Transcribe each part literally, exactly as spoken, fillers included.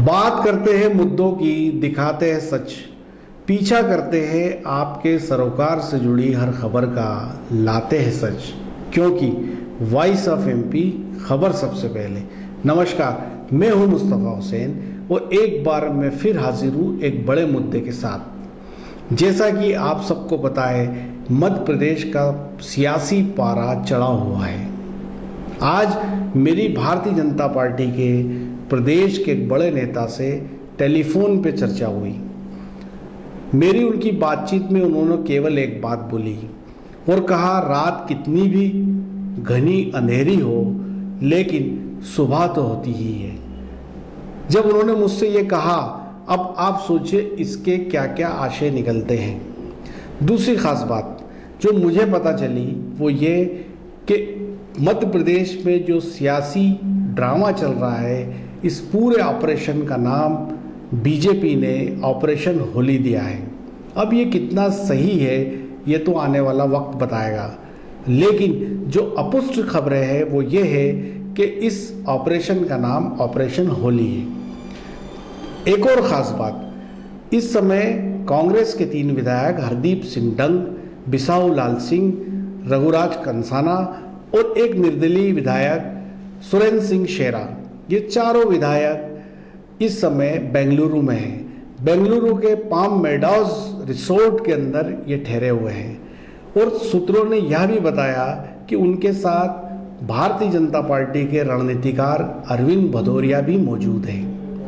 बात करते हैं मुद्दों की, दिखाते हैं सच, पीछा करते हैं आपके सरोकार से जुड़ी हर खबर का, लाते हैं सच, क्योंकि वॉइस ऑफ एमपी खबर सबसे पहले। नमस्कार, मैं हूं मुस्तफ़ा हुसैन और एक बार मैं फिर हाजिर हूं एक बड़े मुद्दे के साथ। जैसा कि आप सबको पता है, मध्य प्रदेश का सियासी पारा चढ़ा हुआ है। आज मेरी भारतीय जनता पार्टी के प्रदेश के एक बड़े नेता से टेलीफोन पे चर्चा हुई। मेरी उनकी बातचीत में उन्होंने केवल एक बात बोली और कहा, रात कितनी भी घनी अंधेरी हो लेकिन सुबह तो होती ही है। जब उन्होंने मुझसे ये कहा, अब आप सोचिए इसके क्या क्या आशय निकलते हैं। दूसरी खास बात जो मुझे पता चली वो ये कि मध्य प्रदेश में जो सियासी ड्रामा चल रहा है, इस पूरे ऑपरेशन का नाम बीजेपी ने ऑपरेशन होली दिया है। अब ये कितना सही है ये तो आने वाला वक्त बताएगा, लेकिन जो अपुष्ट खबरें हैं वो ये है कि इस ऑपरेशन का नाम ऑपरेशन होली है। एक और ख़ास बात, इस समय कांग्रेस के तीन विधायक हरदीप सिंह डंग, बिसाहू लाल सिंह, रघुराज कंसाना और एक निर्दलीय विधायक सुरेंद्र सिंह शेरा, ये चारों विधायक इस समय बेंगलुरु में हैं। बेंगलुरु के पाम मेडोज रिसोर्ट के अंदर ये ठहरे हुए हैं और सूत्रों ने यह भी बताया कि उनके साथ भारतीय जनता पार्टी के रणनीतिकार अरविंद भदौरिया भी मौजूद हैं।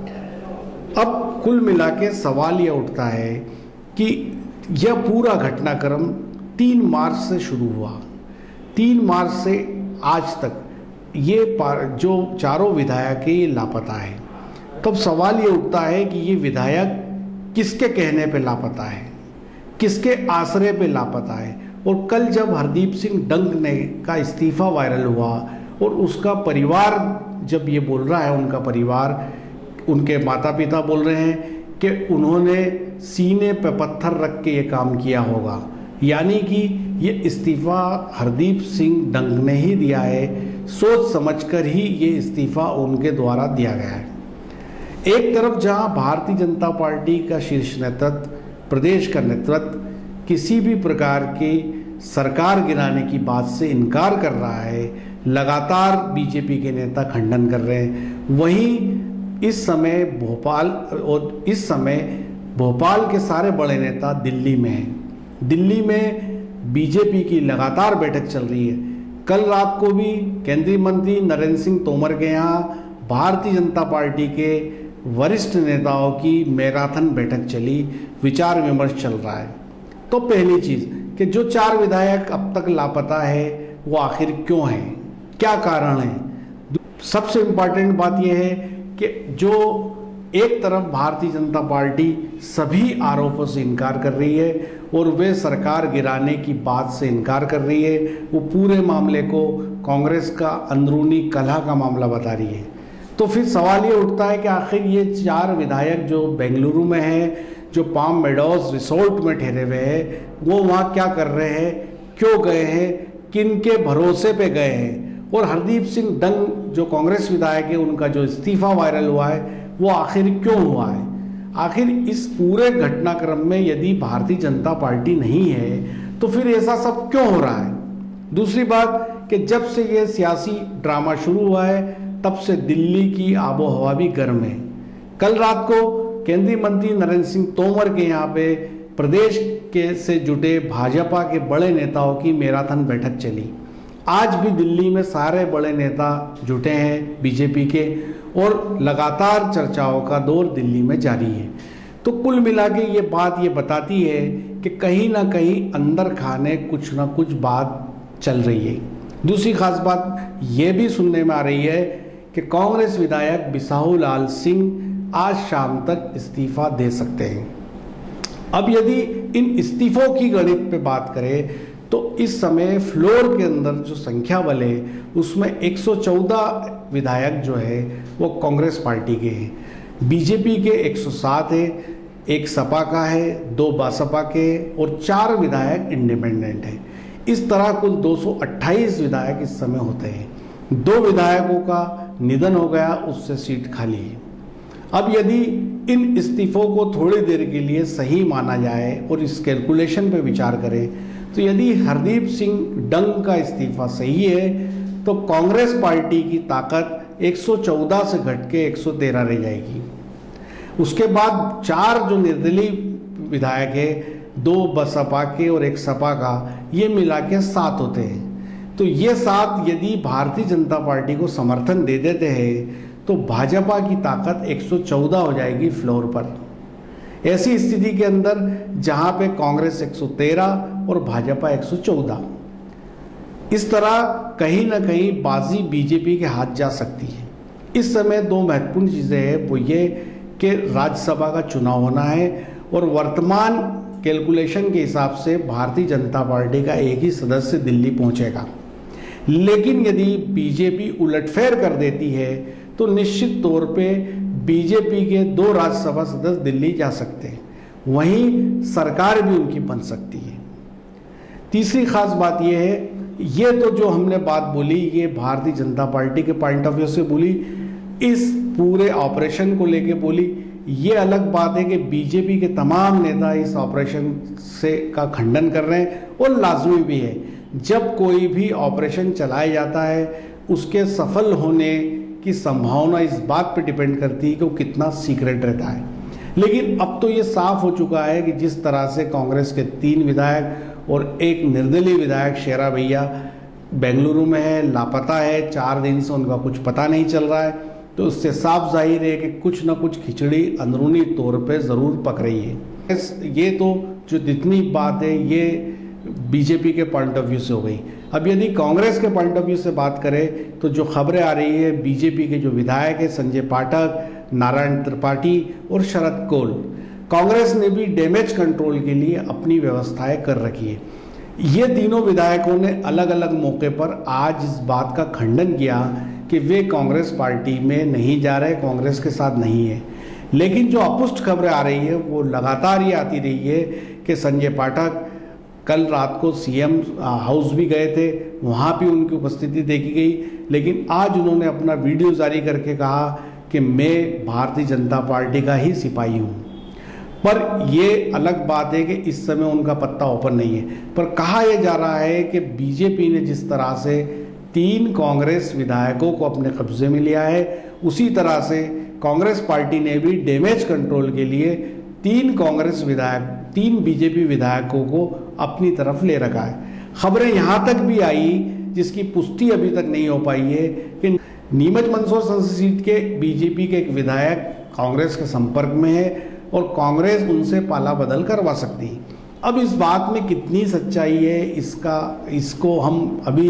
अब कुल मिला के सवाल यह उठता है कि यह पूरा घटनाक्रम तीन मार्च से शुरू हुआ। तीन मार्च से आज तक ये जो चारों विधायक ये लापता है। तब सवाल ये उठता है कि ये विधायक किसके कहने पे लापता है, किसके आश्रय पे लापता है। और कल जब हरदीप सिंह डंग ने का इस्तीफा वायरल हुआ और उसका परिवार जब ये बोल रहा है, उनका परिवार, उनके माता पिता बोल रहे हैं कि उन्होंने सीने पे पत्थर रख के ये काम किया होगा, यानी कि ये इस्तीफा हरदीप सिंह डंग ने ही दिया है, सोच समझकर ही ये इस्तीफा उनके द्वारा दिया गया है। एक तरफ जहां भारतीय जनता पार्टी का शीर्ष नेतृत्व, प्रदेश का नेतृत्व किसी भी प्रकार की सरकार गिराने की बात से इनकार कर रहा है, लगातार बीजेपी के नेता खंडन कर रहे हैं, वहीं इस समय भोपाल और इस समय भोपाल के सारे बड़े नेता दिल्ली में हैं। दिल्ली में बीजेपी की लगातार बैठक चल रही है। कल रात को भी केंद्रीय मंत्री नरेंद्र सिंह तोमर के यहाँ भारतीय जनता पार्टी के वरिष्ठ नेताओं की मैराथन बैठक चली, विचार विमर्श चल रहा है। तो पहली चीज़ कि जो चार विधायक अब तक लापता है वो आखिर क्यों हैं, क्या कारण है। सबसे इम्पॉर्टेंट बात यह है कि जो एक तरफ भारतीय जनता पार्टी सभी आरोपों से इनकार कर रही है और वे सरकार गिराने की बात से इनकार कर रही है, वो पूरे मामले को कांग्रेस का अंदरूनी कलह का मामला बता रही है। तो फिर सवाल ये उठता है कि आखिर ये चार विधायक जो बेंगलुरु में हैं, जो पाम मेडोज रिसोर्ट में ठहरे हुए हैं, वो वहाँ क्या कर रहे हैं, क्यों गए हैं, किन के भरोसे पे गए हैं। और हरदीप सिंह डंग जो कांग्रेस विधायक है, उनका जो इस्तीफा वायरल हुआ है वो आखिर क्यों हुआ है। आखिर इस पूरे घटनाक्रम में यदि भारतीय जनता पार्टी नहीं है तो फिर ऐसा सब क्यों हो रहा है। दूसरी बात कि जब से ये सियासी ड्रामा शुरू हुआ है तब से दिल्ली की आबो हवा भी गर्म है। कल रात को केंद्रीय मंत्री नरेंद्र सिंह तोमर के यहाँ पे प्रदेश के से जुटे भाजपा के बड़े नेताओं की मैराथन बैठक चली। आज भी दिल्ली में सारे बड़े नेता जुटे हैं बीजेपी के और लगातार चर्चाओं का दौर दिल्ली में जारी है। तो कुल मिला के ये बात ये बताती है कि कहीं ना कहीं अंदर खाने कुछ ना कुछ बात चल रही है। दूसरी खास बात ये भी सुनने में आ रही है कि कांग्रेस विधायक बिसाहू लाल सिंह आज शाम तक इस्तीफा दे सकते हैं। अब यदि इन इस्तीफों की गणित पे बात करें तो इस समय फ्लोर के अंदर जो संख्या बल है उसमें एक सौ चौदह विधायक जो है वो कांग्रेस पार्टी के हैं, बीजेपी के एक सौ सात है, एक सपा का है, दो बसपा के और चार विधायक इंडिपेंडेंट हैं। इस तरह कुल दो सौ अट्ठाईस विधायक इस समय होते हैं। दो विधायकों का निधन हो गया, उससे सीट खाली है। अब यदि इन इस्तीफों को थोड़ी देर के लिए सही माना जाए और इस कैलकुलेशन पर विचार करें, तो यदि हरदीप सिंह डंग का इस्तीफा सही है तो कांग्रेस पार्टी की ताकत एक सौ चौदह से घट के एक सौ तेरह रह जाएगी। उसके बाद चार जो निर्दलीय विधायक है, दो बसपा के और एक सपा का, ये मिला के सात होते हैं। तो ये सात यदि भारतीय जनता पार्टी को समर्थन दे देते हैं तो भाजपा की ताकत एक सौ चौदह हो जाएगी फ्लोर पर। ऐसी स्थिति के अंदर जहां पे कांग्रेस एक सौ तेरह और भाजपा एक सौ चौदह, इस तरह कहीं ना कहीं बाजी बीजेपी के हाथ जा सकती है। इस समय दो महत्वपूर्ण चीज़ें हैं, वो ये कि राज्यसभा का चुनाव होना है और वर्तमान कैलकुलेशन के हिसाब से भारतीय जनता पार्टी का एक ही सदस्य दिल्ली पहुंचेगा। लेकिन यदि बीजेपी उलटफेर कर देती है तो निश्चित तौर पे बीजेपी के दो राज्यसभा सदस्य दिल्ली जा सकते हैं, वहीं सरकार भी उनकी बन सकती है। तीसरी खास बात यह है, ये तो जो हमने बात बोली ये भारतीय जनता पार्टी के पॉइंट ऑफ व्यू से बोली, इस पूरे ऑपरेशन को लेके बोली। ये अलग बात है कि बीजेपी के तमाम नेता इस ऑपरेशन से का खंडन कर रहे हैं और लाजमी भी है। जब कोई भी ऑपरेशन चलाया जाता है उसके सफल होने की संभावना इस बात पर डिपेंड करती है कि वो कितना सीक्रेट रहता है। लेकिन अब तो ये साफ हो चुका है कि जिस तरह से कांग्रेस के तीन विधायक और एक निर्दलीय विधायक शेरा भैया बेंगलुरु में है, लापता है, चार दिन से उनका कुछ पता नहीं चल रहा है, तो उससे साफ जाहिर है कि कुछ ना कुछ खिचड़ी अंदरूनी तौर पे ज़रूर पक रही है। ये तो जो जितनी बात है ये बीजेपी के पॉइंट ऑफ व्यू से हो गई। अब यदि कांग्रेस के पॉइंट ऑफ व्यू से बात करें तो जो खबरें आ रही है, बीजेपी के जो विधायक है संजय पाठक, नारायण त्रिपाठी और शरद कौल, कांग्रेस ने भी डैमेज कंट्रोल के लिए अपनी व्यवस्थाएं कर रखी है। ये तीनों विधायकों ने अलग अलग मौके पर आज इस बात का खंडन किया कि वे कांग्रेस पार्टी में नहीं जा रहे, कांग्रेस के साथ नहीं है। लेकिन जो अपुष्ट खबरें आ रही है वो लगातार ये आती रही है कि संजय पाठक कल रात को सीएम हाउस भी गए थे, वहाँ भी उनकी उपस्थिति देखी गई, लेकिन आज उन्होंने अपना वीडियो जारी करके कहा कि मैं भारतीय जनता पार्टी का ही सिपाही हूँ। पर ये अलग बात है कि इस समय उनका पत्ता ओपन नहीं है। पर कहा यह जा रहा है कि बीजेपी ने जिस तरह से तीन कांग्रेस विधायकों को अपने कब्जे में लिया है, उसी तरह से कांग्रेस पार्टी ने भी डैमेज कंट्रोल के लिए तीन कांग्रेस विधायक, तीन बीजेपी विधायकों को अपनी तरफ ले रखा है। खबरें यहाँ तक भी आई जिसकी पुष्टि अभी तक नहीं हो पाई है कि नीमच मंदसौर संसदीय सीट के बीजेपी के एक विधायक कांग्रेस के संपर्क में है और कांग्रेस उनसे पाला बदल करवा सकती है। अब इस बात में कितनी सच्चाई है इसका इसको हम अभी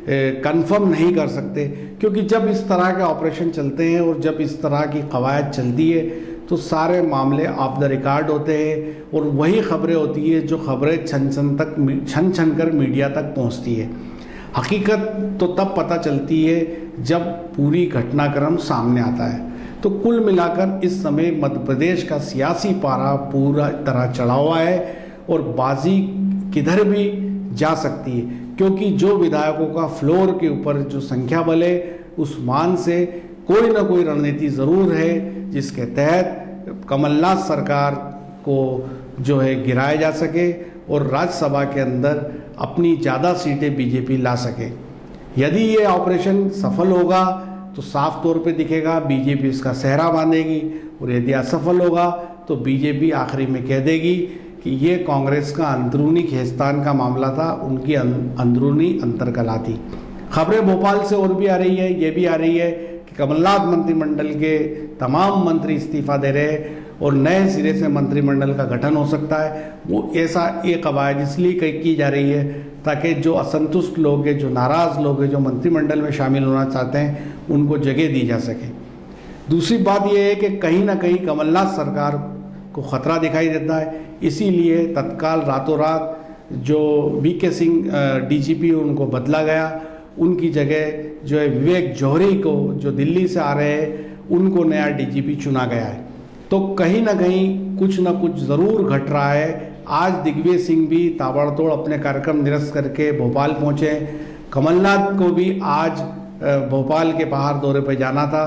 कंफर्म नहीं कर सकते, क्योंकि जब इस तरह के ऑपरेशन चलते हैं और जब इस तरह की कवायद चलती है तो सारे मामले ऑफ द रिकॉर्ड होते हैं और वही खबरें होती है जो खबरें छन छन तक छन छन कर मीडिया तक पहुंचती है। हकीकत तो तब पता चलती है जब पूरी घटनाक्रम सामने आता है। तो कुल मिलाकर इस समय मध्य प्रदेश का सियासी पारा पूरा तरह चढ़ा हुआ है और बाजी किधर भी जा सकती है, क्योंकि जो विधायकों का फ्लोर के ऊपर जो संख्या बल है उस मान से कोई ना कोई रणनीति ज़रूर है जिसके तहत कमलनाथ सरकार को जो है गिराया जा सके और राज्यसभा के अंदर अपनी ज़्यादा सीटें बीजेपी ला सके। यदि ये ऑपरेशन सफल होगा तो साफ तौर पे दिखेगा बीजेपी इसका सेहरा बांधेगी, और यदि असफल होगा तो बीजेपी आखिरी में कह देगी कि ये कांग्रेस का अंदरूनी खींचतान का मामला था, उनकी अंदरूनी अंतर्कला थी। खबरें भोपाल से और भी आ रही है, ये भी आ रही है कि कमलनाथ मंत्रिमंडल के तमाम मंत्री इस्तीफा दे रहे हैं और नए सिरे से मंत्रिमंडल का गठन हो सकता है। वो ऐसा ये कवायद इसलिए की जा रही है ताकि जो असंतुष्ट लोग हैं, जो नाराज़ लोग हैं, जो मंत्रिमंडल में शामिल होना चाहते हैं, उनको जगह दी जा सके। दूसरी बात यह है कि कहीं ना कहीं कमलनाथ सरकार को खतरा दिखाई देता है, इसीलिए तत्काल रातों रात जो वी के सिंह डीजीपी उनको बदला गया, उनकी जगह जो है विवेक जौहरी को जो दिल्ली से आ रहे हैं उनको नया डीजीपी चुना गया है। तो कहीं ना कहीं कुछ ना कुछ ज़रूर घट रहा है। आज दिग्विजय सिंह भी ताबड़तोड़ अपने कार्यक्रम निरस्त करके भोपाल पहुँचे। कमलनाथ को भी आज भोपाल के बाहर दौरे पर जाना था,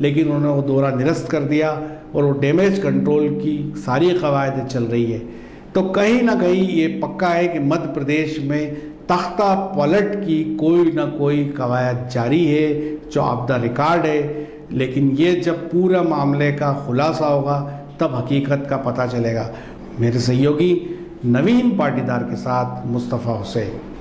लेकिन उन्होंने वो दौरा निरस्त कर दिया और वो डैमेज कंट्रोल की सारी कवायद चल रही है। तो कहीं ना कहीं ये पक्का है कि मध्य प्रदेश में तख्ता पलट की कोई ना कोई कवायद जारी है जो ऑफ द रिकॉर्ड है, लेकिन ये जब पूरा मामले का खुलासा होगा तब हकीकत का पता चलेगा। मेरे सहयोगी नवीन पाटीदार के साथ मुस्तफ़ा हुसैन।